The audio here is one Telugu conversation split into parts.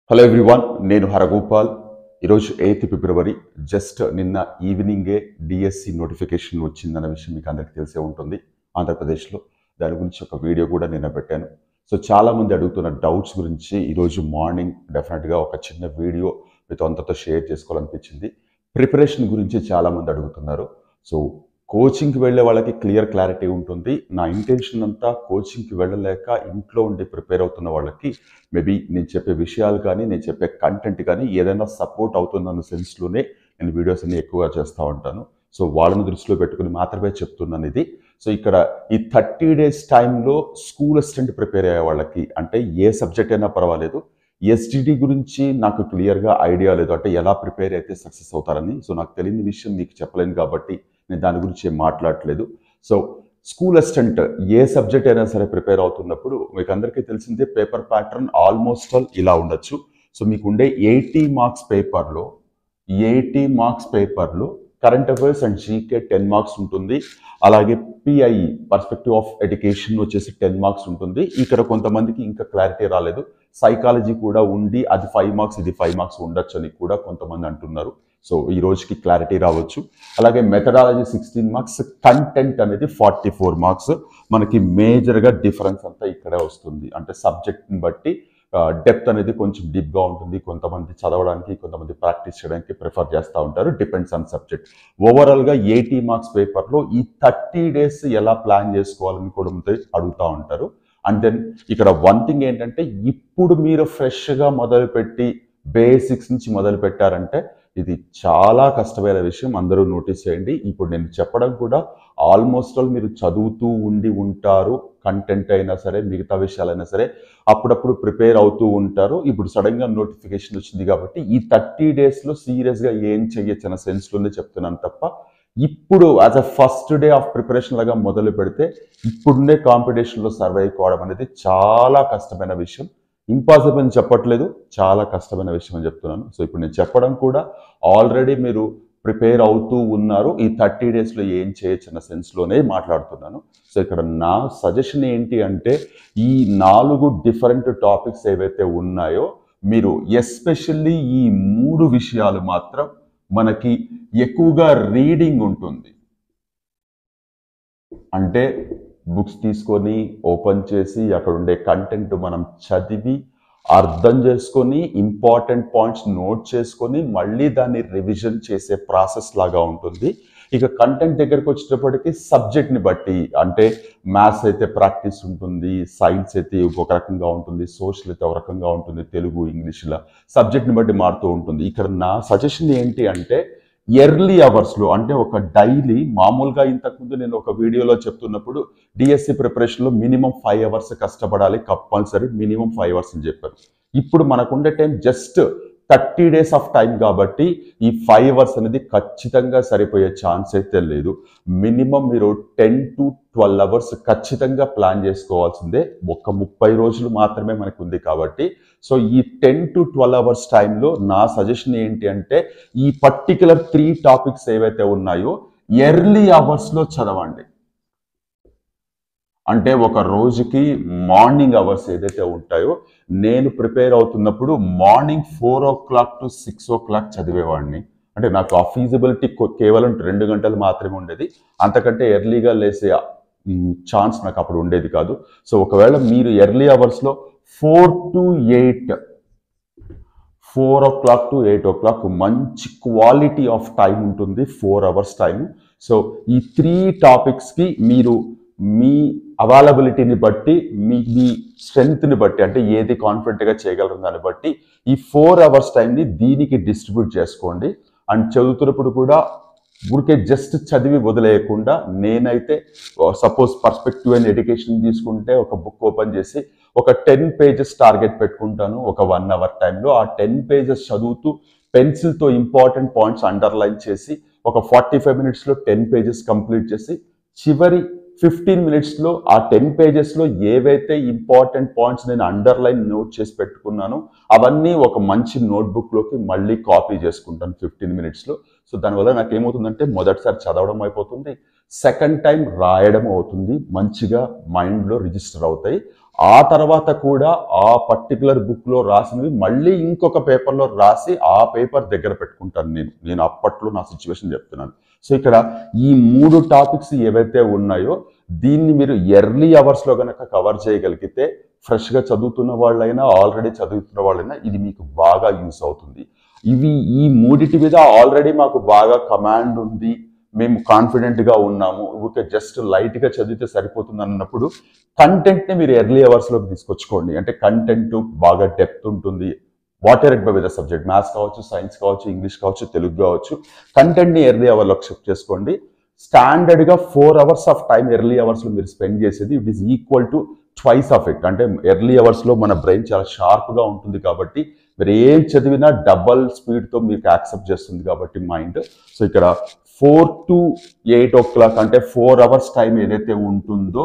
హలో ఎవ్రీవన్, నేను హరగోపాల్. ఈరోజు 8 ఫిబ్రవరి. జస్ట్ నిన్న ఈవినింగే డిఎస్సి నోటిఫికేషన్ వచ్చిందన్న విషయం మీకు అందరికీ తెలిసే ఉంటుంది ఆంధ్రప్రదేశ్లో. దాని గురించి ఒక వీడియో కూడా నిన్న పెట్టాను. సో చాలామంది అడుగుతున్న డౌట్స్ గురించి ఈరోజు మార్నింగ్ డెఫినెట్గా ఒక చిన్న వీడియో మీతో అంతతో షేర్ చేసుకోవాలనిపించింది. ప్రిపరేషన్ గురించి చాలామంది అడుగుతున్నారు. సో కోచింగ్కి వెళ్ళే వాళ్ళకి క్లారిటీ ఉంటుంది. నా ఇంటెన్షన్ అంతా కోచింగ్కి వెళ్ళలేక ఇంట్లో ఉండి ప్రిపేర్ అవుతున్న వాళ్ళకి మేబీ నేను చెప్పే విషయాలు కానీ నేను చెప్పే కంటెంట్ కానీ ఏదైనా సపోర్ట్ అవుతుందన్న సెన్స్లోనే నేను వీడియోస్ అన్ని ఎక్కువగా చేస్తూ ఉంటాను. సో వాళ్ళని దృష్టిలో పెట్టుకుని మాత్రమే చెప్తున్నాను ఇది. సో ఇక్కడ ఈ 30 days టైంలో స్కూల్ అసిస్టెంట్ ప్రిపేర్ అయ్యే వాళ్ళకి, అంటే ఏ సబ్జెక్ట్ అయినా పర్వాలేదు, ఎస్జిడి గురించి నాకు క్లియర్గా ఐడియా లేదు, అంటే ఎలా ప్రిపేర్ అయితే సక్సెస్ అవుతారని. సో నాకు తెలియని విషయం మీకు చెప్పలేను కాబట్టి నేను దాని గురించి ఏం మాట్లాడట్లేదు. సో స్కూల్ అసిస్టెంట్ ఏ సబ్జెక్ట్ అయినా సరే ప్రిపేర్ అవుతున్నప్పుడు మీకు అందరికీ తెలిసిందే పేపర్ ప్యాటర్న్ ఆల్మోస్ట్ ఆల్ ఇలా ఉండొచ్చు. సో మీకు ఉండే 80 మార్క్స్ పేపర్లో current affairs and GK 10 marks ఉంటుంది. అలాగే పిఐ పర్స్పెక్టివ్ ఆఫ్ ఎడ్యుకేషన్ వచ్చేసి 10 మార్క్స్ ఉంటుంది. ఇక్కడ కొంతమందికి ఇంకా క్లారిటీ రాలేదు, సైకాలజీ కూడా ఉండి అది 5 మార్క్స్ ఇది 5 మార్క్స్ ఉండొచ్చు అని కూడా కొంతమంది అంటున్నారు. సో ఈ రోజుకి క్లారిటీ రావచ్చు. అలాగే మెథడాలజీ 16 మార్క్స్, కంటెంట్ అనేది 44 మార్క్స్. మనకి మేజర్గా డిఫరెన్స్ అంతా ఇక్కడే వస్తుంది, అంటే సబ్జెక్ట్ని బట్టి డెప్త్ అనేది కొంచెం డీప్గా ఉంటుంది. కొంతమంది చదవడానికి, కొంతమంది ప్రాక్టీస్ చేయడానికి ప్రిఫర్ చేస్తూ ఉంటారు. Depends on subject. ఓవరాల్గా 80 మార్క్స్ పేపర్లో ఈ 30 days ఎలా ప్లాన్ చేసుకోవాలని కూడా అడుగుతూ ఉంటారు. అండ్ దెన్ ఇక్కడ వన్ థింగ్ ఏంటంటే, ఇప్పుడు మీరు ఫ్రెష్గా మొదలుపెట్టి బేసిక్స్ నుంచి మొదలు పెట్టారంటే ఇది చాలా కష్టమైన విషయం, అందరూ నోటీస్ చేయండి. ఇప్పుడు నేను చెప్పడం కూడా ఆల్మోస్ట్ ఆల్ మీరు చదువుతూ ఉండి ఉంటారు, కంటెంట్ అయినా సరే మిగతా విషయాలైనా సరే అప్పుడప్పుడు ప్రిపేర్ అవుతూ ఉంటారు. ఇప్పుడు సడన్గా నోటిఫికేషన్ వచ్చింది కాబట్టి ఈ 30 daysలో సీరియస్గా ఏం చెయ్యొచ్చు అన్న సెన్స్లోనే చెప్తున్నాను తప్ప, ఇప్పుడు as a first day of preparation లాగా మొదలు పెడితే ఇప్పుడుండే కాంపిటీషన్లో సర్వైవ్ కావడం అనేది చాలా కష్టమైన విషయం. ఇంపాసిబుల్ అని చెప్పట్లేదు, చాలా కష్టమైన విషయం అని చెప్తున్నాను. సో ఇప్పుడు నేను చెప్పడం కూడా ఆల్రెడీ మీరు ప్రిపేర్ అవుతూ ఉన్నారు, ఈ 30 daysలో ఏం చేయొచ్చు అన్న సెన్స్లోనే మాట్లాడుతున్నాను. సో ఇక్కడ నా సజెషన్ ఏంటి అంటే, ఈ 4 డిఫరెంట్ టాపిక్స్ ఏవైతే ఉన్నాయో మీరు ఎస్పెషల్లీ ఈ 3 విషయాలు మాత్రం మనకి ఎక్కువగా రీడింగ్ ఉంటుంది. అంటే బుక్స్ తీసుకొని ఓపెన్ చేసి అక్కడ ఉండే కంటెంట్ మనం చదివి అర్థం చేసుకొని ఇంపార్టెంట్ పాయింట్స్ నోట్ చేసుకొని మళ్ళీ దాన్ని రివిజన్ చేసే ప్రాసెస్ లాగా ఉంటుంది. ఇక కంటెంట్ దగ్గరకు వచ్చేటప్పటికి సబ్జెక్ట్ని బట్టి, అంటే మ్యాథ్స్ అయితే ప్రాక్టీస్ ఉంటుంది, సైన్స్ అయితే ఒక రకంగా ఉంటుంది, సోషల్ అయితే ఒక రకంగా ఉంటుంది, తెలుగు ఇంగ్లీష్లో సబ్జెక్ట్ని బట్టి మారుతూ ఉంటుంది. ఇక్కడ నా సజెషన్ ఏంటి అంటే, ఎర్లీ అవర్స్లో, అంటే ఒక డైలీ మామూలుగా ఇంతకుముందు నేను ఒక వీడియోలో చెప్తున్నప్పుడు డిఎస్సి ప్రిపరేషన్లో మినిమం 5 hours కష్టపడాలి, కంపల్సరీ మినిమం 5 hours అని చెప్పారు. ఇప్పుడు మనకుండే time just 30 days of time కాబట్టి ఈ 5 hours అనేది ఖచ్చితంగా సరిపోయే ఛాన్స్ అయితే లేదు. మినిమం మీరు 10 to 12 hours ఖచ్చితంగా ప్లాన్ చేసుకోవాల్సిందే. ఒక 30 రోజులు మాత్రమే మనకు ఉంది కాబట్టి. సో ఈ 10 to 12 hours టైంలో నా సజెషన్ ఏంటి అంటే, ఈ పర్టికులర్ 3 టాపిక్స్ ఏవైతే ఉన్నాయో ఎర్లీ అవర్స్లో చదవండి. అంటే ఒక రోజుకి మార్నింగ్ అవర్స్ ఏదైతే ఉంటాయో, నేను ప్రిపేర్ అవుతున్నప్పుడు మార్నింగ్ 4 o'clock to 6 o'clock చదివేవాడిని. అంటే నాకు ఆ ఫీజిబిలిటీ కేవలం 2 గంటలు మాత్రమే ఉండేది, అంతకంటే ఎర్లీగా లేసే ఛాన్స్ నాకు అప్పుడు ఉండేది కాదు. సో ఒకవేళ మీరు ఎర్లీ అవర్స్లో 4 to 8 మంచి క్వాలిటీ ఆఫ్ టైం ఉంటుంది, 4 hours టైం. సో ఈ 3 టాపిక్స్కి మీరు మీ అవైలబిలిటీని బట్టి, మీ స్ట్రెంగ్త్ని బట్టి, అంటే ఏది కాన్ఫిడెంట్గా చేయగలరు దాన్ని బట్టి ఈ 4 hours టైంని దీనికి డిస్ట్రిబ్యూట్ చేసుకోండి. అండ్ చదువుతున్నప్పుడు కూడా ఊరికే జస్ట్ చదివి వదిలేయకుండా, నేనైతే సపోజ్ పర్స్పెక్టివ్ అండ్ ఎడ్యుకేషన్ తీసుకుంటే ఒక బుక్ ఓపెన్ చేసి ఒక 10 pages టార్గెట్ పెట్టుకుంటాను ఒక 1 hour టైంలో. ఆ 10 pages చదువుతూ పెన్సిల్తో ఇంపార్టెంట్ పాయింట్స్ అండర్లైన్ చేసి ఒక 45 minutesలో 10 pages కంప్లీట్ చేసి, చివరి 15 minutesలో ఆ 10 pagesలో ఏవైతే ఇంపార్టెంట్ పాయింట్స్ నేను అండర్లైన్ నోట్ చేసి పెట్టుకున్నానో అవన్నీ ఒక మంచి నోట్బుక్లోకి మళ్ళీ కాపీ చేసుకుంటాను 15 minutesలో. సో దానివల్ల నాకు ఏమవుతుందంటే, మొదటిసారి చదవడం అయిపోతుంది, సెకండ్ టైం రాయడం అవుతుంది, మంచిగా మైండ్లో రిజిస్టర్ అవుతాయి. ఆ తర్వాత కూడా ఆ పర్టికులర్ బుక్లో రాసినవి మళ్ళీ ఇంకొక పేపర్లో రాసి ఆ పేపర్ దగ్గర పెట్టుకుంటాను నేను అప్పట్లో నా సిచ్యువేషన్ చెప్తున్నాను. సో ఇక్కడ ఈ 3 టాపిక్స్ ఏవైతే ఉన్నాయో దీన్ని మీరు ఎర్లీ అవర్స్లో కనుక కవర్ చేయగలిగితే ఫ్రెష్గా చదువుతున్న వాళ్ళైనా ఆల్రెడీ చదువుతున్న వాళ్ళైనా ఇది మీకు బాగా యూస్ అవుతుంది. ఈ మూడిటి మీద ఆల్రెడీ మాకు బాగా కమాండ్ ఉంది, మేము కాన్ఫిడెంట్గా ఉన్నాము, ఊరికే జస్ట్ లైట్గా చదివితే సరిపోతుంది అన్నప్పుడు కంటెంట్ని మీరు ఎర్లీ అవర్స్లోకి తీసుకొచ్చుకోండి. అంటే కంటెంట్ బాగా డెప్త్ ఉంటుంది. Water at by with the subject, maths కావచ్చు, సైన్స్ కావచ్చు, ఇంగ్లీష్ కావచ్చు, తెలుగు కావచ్చు, కంటెంట్ని ఎర్లీ అవర్లోకి షిఫ్ట్ చేసుకోండి. స్టాండర్డ్గా 4 hours ఆఫ్ టైం ఎర్లీ అవర్స్లో మీరు స్పెండ్ చేసేది it is equal to twice of it. అంటే ఎర్లీ అవర్స్లో మన బ్రెయిన్ చాలా షార్ప్గా ఉంటుంది కాబట్టి మీరు ఏం చదివినా డబల్ స్పీడ్తో మీకు యాక్సెప్ట్ చేస్తుంది కాబట్టి మైండ్. సో ఇక్కడ 4 to 8 o'clock అంటే 4 hours టైం ఏదైతే ఉంటుందో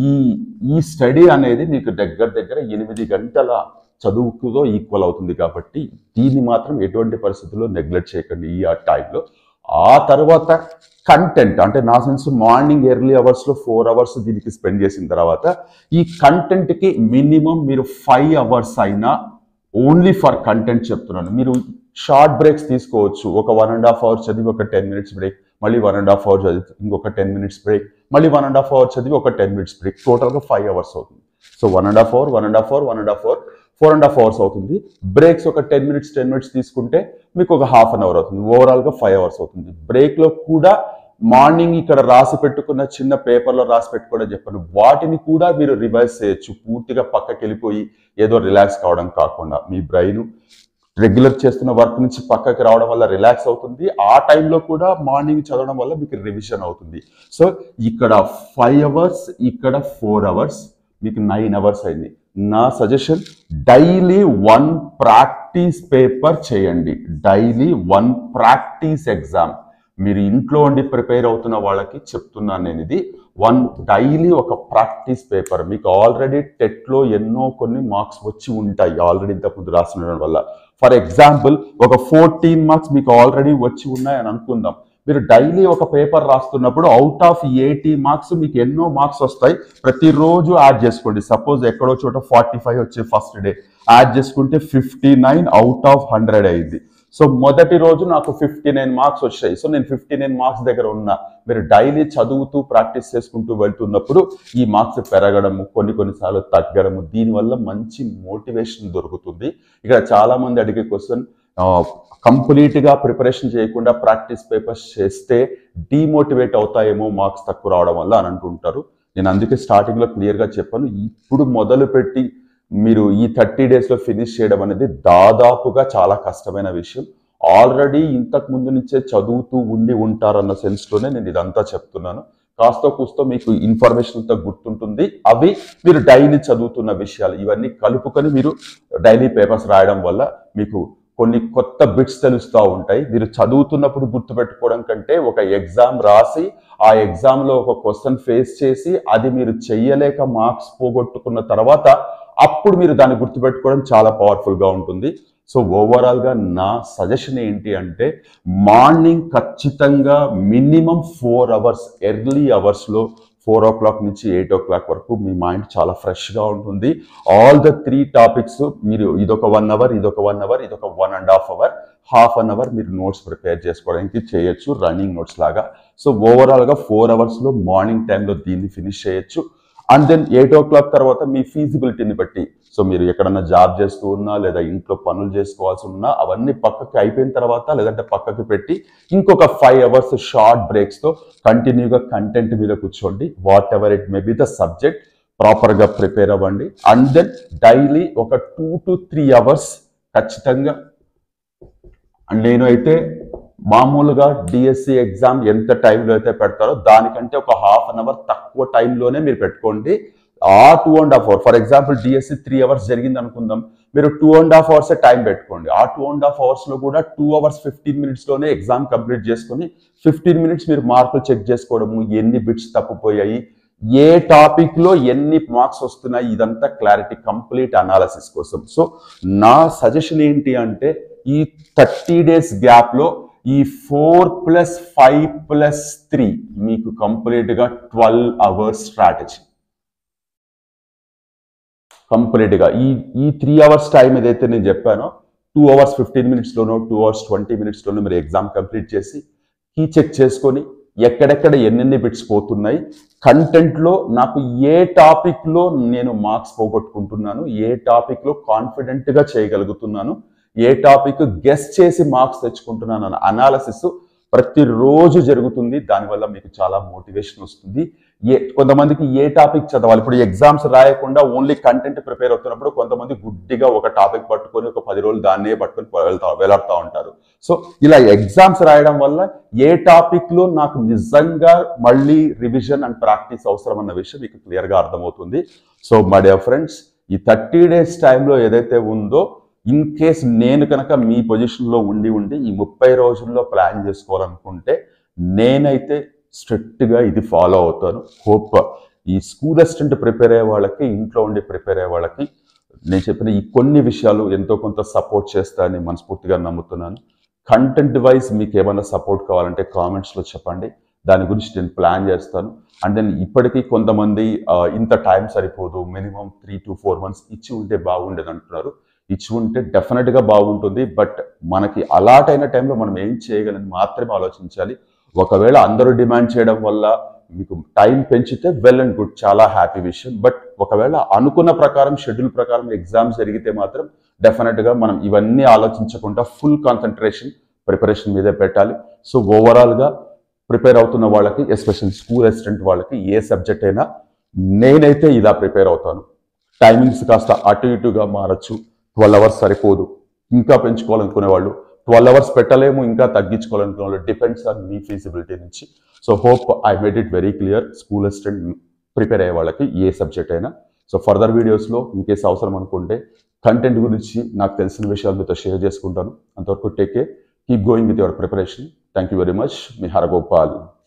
ఈ స్టడీ అనేది మీకు దగ్గర 8 గంటల చదువుకుతో ఈక్వల్ అవుతుంది కాబట్టి దీన్ని మాత్రం ఎటువంటి పరిస్థితుల్లో నెగ్లెక్ట్ చేయకండి ఈ టైంలో. ఆ తర్వాత కంటెంట్ అంటే నా సెన్స్ మార్నింగ్ ఎర్లీ అవర్స్లో 4 hours దీనికి స్పెండ్ చేసిన తర్వాత ఈ కంటెంట్కి మినిమం మీరు 5 hours అయినా ఓన్లీ ఫర్ కంటెంట్ చెప్తున్నాను. మీరు షార్ట్ బ్రేక్స్ తీసుకోవచ్చు. ఒక 1.5 hours చదివి ఒక 10 minutes బ్రేక్, మళ్ళీ 1.5 hours చదివి ఇంకొక 10 minutes బ్రేక్, మళ్ళీ 1.5 hours చదివి ఒక 10 minutes బ్రేక్, టోటల్గా 5 hours అవుతుంది. So 1.5 hour, 1.5 hour, 1.5 hour, 4.5 hours అవుతుంది. బ్రేక్స్ ఒక 10 minutes తీసుకుంటే మీకు ఒక ½ an hour అవుతుంది. ఓవరాల్గా 5 hours అవుతుంది. బ్రేక్లో కూడా మార్నింగ్ ఇక్కడ రాసి పెట్టుకున్న చిన్న పేపర్లో రాసి పెట్టుకోవడం చెప్పాను, వాటిని కూడా మీరు రివైజ్ చేయొచ్చు. పూర్తిగా పక్కకి వెళ్ళిపోయి ఏదో రిలాక్స్ కావడం కాకుండా మీ బ్రెయిన్ రెగ్యులర్ చేస్తున్న వర్క్ నుంచి పక్కకి రావడం వల్ల రిలాక్స్ అవుతుంది. ఆ టైంలో కూడా మార్నింగ్ చదవడం వల్ల మీకు రివిజన్ అవుతుంది. సో ఇక్కడ 5 hours, ఇక్కడ 4 hours, మీకు 9 hours అయింది. నా సజెషన్ డైలీ 1 ప్రాక్టీస్ పేపర్ చేయండి. Daily 1 practice exam. మీరు ఇంట్లో ఉండి ప్రిపేర్ అవుతున్న వాళ్ళకి చెప్తున్నాను నేను ఇది. డైలీ ఒక ప్రాక్టీస్ పేపర్. మీకు ఆల్రెడీ టెట్లో ఎన్నో కొన్ని మార్క్స్ వచ్చి ఉంటాయి ఆల్రెడీ ఇంతకుముందు రాసిన వల్ల. ఫర్ ఎగ్జాంపుల్ ఒక 14 marks మీకు ఆల్రెడీ వచ్చి ఉన్నాయని అనుకుందాం. మీరు డైలీ ఒక పేపర్ రాస్తున్నప్పుడు అవుట్ ఆఫ్ 80 marks మీకు ఎన్నో మార్క్స్ వస్తాయి. ప్రతిరోజు యాడ్ చేసుకోండి. సపోజ్ ఎక్కడో చోట 45 వచ్చే ఫస్ట్ డే యాడ్ చేసుకుంటే 59 అవుట్ ఆఫ్ 100 అయింది. సో మొదటి రోజు నాకు 59 marks వచ్చాయి. సో నేను 59 marks దగ్గర ఉన్నా. మీరు డైలీ చదువుతూ ప్రాక్టీస్ చేసుకుంటూ వెళ్తున్నప్పుడు ఈ మార్క్స్ పెరగడము, కొన్నిసార్లు తగ్గడము, దీనివల్ల మంచి మోటివేషన్ దొరుకుతుంది. ఇక్కడ చాలా మంది అడిగే క్వశ్చన్, కంప్లీట్గా ప్రిపరేషన్ చేయకుండా ప్రాక్టీస్ పేపర్స్ చేస్తే డీమోటివేట్ అవుతాయేమో మార్క్స్ తక్కువ రావడం వల్ల అని అంటుంటారు. నేను అందుకే స్టార్టింగ్లో క్లియర్గా చెప్పాను, ఇప్పుడు మొదలుపెట్టి మీరు ఈ 30 daysలో ఫినిష్ చేయడం అనేది దాదాపుగా చాలా కష్టమైన విషయం. ఆల్రెడీ ఇంతకు ముందు నుంచే చదువుతూ ఉండి ఉంటారన్న సెన్స్లోనే నేను ఇదంతా చెప్తున్నాను. కాస్తో కూస్తో మీకు ఇన్ఫర్మేషన్ అంతా గుర్తుంటుంది. అవి మీరు డైలీ చదువుతున్న విషయాలు ఇవన్నీ కలుపుకొని మీరు డైలీ పేపర్స్ రాయడం వల్ల మీకు కొన్ని కొత్త బిట్స్ తెలుస్తూ ఉంటాయి. మీరు చదువుతున్నప్పుడు గుర్తుపెట్టుకోవడం కంటే ఒక ఎగ్జామ్ రాసి ఆ ఎగ్జామ్లో ఒక క్వశ్చన్ ఫేస్ చేసి అది మీరు చెయ్యలేక మార్క్స్ పోగొట్టుకున్న తర్వాత అప్పుడు మీరు దాన్ని గుర్తుపెట్టుకోవడం చాలా పవర్ఫుల్గా ఉంటుంది. సో ఓవరాల్గా నా సజెషన్ ఏంటి అంటే మార్నింగ్ ఖచ్చితంగా మినిమం 4 hours ఎర్లీ అవర్స్లో 4 o'clock నుంచి 8 o'clock వరకు మీ మైండ్ చాలా ఫ్రెష్గా ఉంటుంది. ఆల్ ద 3 టాపిక్స్ మీరు ఇదొక 1 hour, ఇదొక 1 hour, ఇదొక 1.5 hour, ½ an hour మీరు నోట్స్ ప్రిపేర్ చేసుకోవడానికి చేయొచ్చు, రన్నింగ్ నోట్స్ లాగా. సో ఓవరాల్గా 4 hours మార్నింగ్ టైంలో దీన్ని ఫినిష్ చేయొచ్చు. అండ్ దెన్ 8 o'clock తర్వాత మీ ఫీజిబిలిటీని బట్టి, సో మీరు ఎక్కడన్నా జాబ్ చేస్తూ ఉన్నా లేదా ఇంట్లో పనులు చేసుకోవాల్సి ఉన్నా అవన్నీ పక్కకి అయిపోయిన తర్వాత లేదంటే పక్కకి పెట్టి ఇంకొక 5 hours షార్ట్ బ్రేక్స్తో కంటిన్యూగా కంటెంట్ మీద కూర్చోండి. Whatever it may be the subject ప్రాపర్గా ప్రిపేర్ అవ్వండి. అండ్ దెన్ డైలీ ఒక 2 to 3 hours ఖచ్చితంగా. అండ్ నేను అయితే మామూలుగా డిఎస్సి ఎగ్జామ్ ఎంత టైంలో అయితే పెడతారో దానికంటే ఒక ½ an hour తక్కువ టైంలోనే మీరు పెట్టుకోండి. ఆ 2.5 hours, for example DSC 3 hours జరిగింది అనుకుందాం, మీరు 2.5 hours టైం పెట్టుకోండి. ఆ 2.5 hours కూడా 2 hours 15 minutesలోనే ఎగ్జామ్ కంప్లీట్ చేసుకొని 15 minutes మీరు మార్కులు చెక్ చేసుకోవడము, ఎన్ని బిట్స్ తప్పిపోయాయి, ఏ టాపిక్లో ఎన్ని మార్క్స్ వస్తున్నాయి, ఇదంతా క్లారిటీ కంప్లీట్ అనాలిసిస్ కోసం. సో నా సజెషన్ ఏంటి అంటే ఈ 30 days గ్యాప్లో ఈ 4 + 5 + 3 మీకు కంప్లీట్గా 12 hours స్ట్రాటజీ. కంప్లీట్గా ఈ 3 అవర్స్ టైం ఏదైతే నేను చెప్పానో 2 అవర్స్ 15 మినిట్స్లోనో 2 అవర్స్ 20 మినిట్స్లోనో మీరు ఎగ్జామ్ కంప్లీట్ చేసి కీ చెక్ చేసుకొని ఎక్కడెక్కడ ఎన్నెన్ని బిట్స్ పోతున్నాయి, కంటెంట్లో నాకు ఏ టాపిక్లో నేను మార్క్స్ పోగొట్టుకుంటున్నాను, ఏ టాపిక్లో కాన్ఫిడెంట్గా చేయగలుగుతున్నాను, ఏ టాపిక్ గెస్ చేసి మార్క్స్ తెచ్చుకుంటున్నాను అన్న అనాలసిస్ ప్రతిరోజు జరుగుతుంది. దానివల్ల మీకు చాలా మోటివేషన్ వస్తుంది. కొంతమందికి ఏ టాపిక్ చదవాలి, ఇప్పుడు ఎగ్జామ్స్ రాయకుండా ఓన్లీ కంటెంట్ ప్రిపేర్ అవుతున్నప్పుడు కొంతమంది గుడ్డిగా ఒక టాపిక్ పట్టుకొని ఒక 10 రోజులు దాన్నే పట్టుకొని వెళ్తా ఉంటారు. సో ఇలా ఎగ్జామ్స్ రాయడం వల్ల ఏ టాపిక్లో నాకు నిజంగా మళ్ళీ రివిజన్ అండ్ ప్రాక్టీస్ అవసరం అన్న విషయం మీకు క్లియర్గా అర్థమవుతుంది. సో మై డియర్ ఫ్రెండ్స్, ఈ 30 days టైంలో ఏదైతే ఉందో, ఇన్ కేస్ నేను కనుక మీ పొజిషన్లో ఉండి ఈ 30 రోజుల్లో ప్లాన్ చేసుకోవాలనుకుంటే నేనైతే స్ట్రిక్ట్గా ఇది ఫాలో అవుతాను. హోప్ ఈ స్కూల్ అసిస్టెంట్ ప్రిపేర్ అయ్యే వాళ్ళకి, ఇంట్లో ఉండి ప్రిపేర్ అయ్యే వాళ్ళకి నేను చెప్పిన ఈ కొన్ని విషయాలు ఎంతో కొంత సపోర్ట్ చేస్తానని మనస్ఫూర్తిగా నమ్ముతున్నాను. కంటెంట్ వైజ్ మీకు ఏమైనా సపోర్ట్ కావాలంటే కామెంట్స్లో చెప్పండి, దాని గురించి నేను ప్లాన్ చేస్తాను. అండ్ దెన్ ఇప్పటికీ కొంతమంది ఇంత టైం సరిపోదు, మినిమం 3 to 4 months ఇచ్చి ఉంటే బాగుండేది అంటున్నారు. ఇచ్చి ఉంటే డెఫినెట్గా బాగుంటుంది. బట్ మనకి అలాట్ అయిన టైంలో మనం ఏం చేయగలని మాత్రమే ఆలోచించాలి. ఒకవేళ అందరూ డిమాండ్ చేయడం వల్ల మీకు టైం పెంచితే వెల్ అండ్ గుడ్, చాలా హ్యాపీ విషయం. బట్ ఒకవేళ అనుకున్న ప్రకారం, షెడ్యూల్ ప్రకారం ఎగ్జామ్స్ జరిగితే మాత్రం డెఫినెట్గా మనం ఇవన్నీ ఆలోచించకుండా ఫుల్ కాన్సన్ట్రేషన్ ప్రిపరేషన్ మీదే పెట్టాలి. సో ఓవరాల్గా ప్రిపేర్ అవుతున్న వాళ్ళకి, ఎస్పెషల్లీ స్కూల్ అసిస్టెంట్ వాళ్ళకి ఏ సబ్జెక్ట్ అయినా నేనైతే ఇలా ప్రిపేర్ అవుతాను. టైమింగ్స్ కాస్త అటు ఇటుగా మారచ్చు. 12 hours సరిపోదు, ఇంకా పెంచుకోవాలనుకునే వాళ్ళు 12 hours పెట్టలేము, ఇంకా తగ్గించుకోవాలనుకునే వాళ్ళు, డిపెండ్స్ ఆన్ మీ ఫీజిబిలిటీ నుంచి. So hope I made it very clear. School assistant prepare అయ్యే వాళ్ళకి ఏ సబ్జెక్ట్ అయినా. సో ఫర్దర్ వీడియోస్లో ఇన్కేస్ అవసరం అనుకుంటే కంటెంట్ గురించి నాకు తెలిసిన విషయాలు మీతో షేర్ చేసుకుంటాను. అంతవరకు take care, keep going with your preparation. Thank you very much. మీ హరగోపాల్.